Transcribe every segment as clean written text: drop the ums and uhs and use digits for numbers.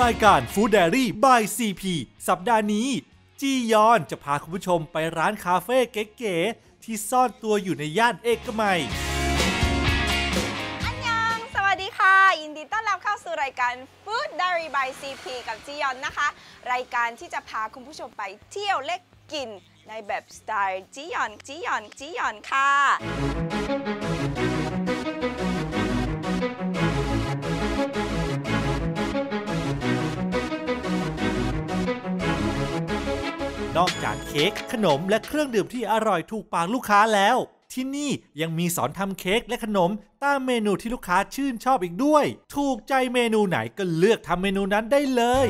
รายการ Food Diary by CP สัปดาห์นี้จียอนจะพาคุณผู้ชมไปร้านคาเฟ่เก๋ๆที่ซ่อนตัวอยู่ในย่านเอกมัยอันยังสวัสดีค่ะยินดีต้อนรับเข้าสู่รายการ Food Diary by CP กับจียอนนะคะรายการที่จะพาคุณผู้ชมไปเที่ยวเล็กกินในแบบสไตล์จียอนค่ะนอกจากเค้กขนมและเครื่องดื่มที่อร่อยถูกปากลูกค้าแล้วที่นี่ยังมีสอนทำเค้กและขนมตามเมนูที่ลูกค้าชื่นชอบอีกด้วยถูกใจเมนูไหนก็เลือกทำเมนูนั้นได้เลย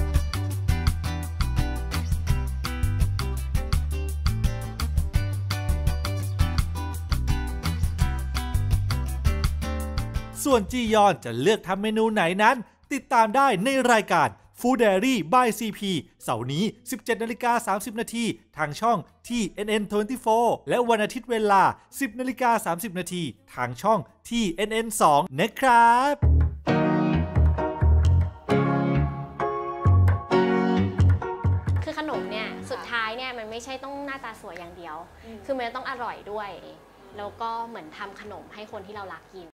ส่วนจียอนจะเลือกทำเมนูไหนนั้นติดตามได้ในรายการ Food Diary by CP เสาร์นี้ 17:30 น.ทางช่อง TNN24 และวันอาทิตย์เวลา 10:30 น.ทางช่อง TNN2 นะครับคือขนมเนี่ยสุดท้ายเนี่ยมันไม่ใช่ต้องหน้าตาสวยอย่างเดียวคือมันต้องอร่อยด้วยแล้วก็เหมือนทำขนมให้คนที่เรารักกิน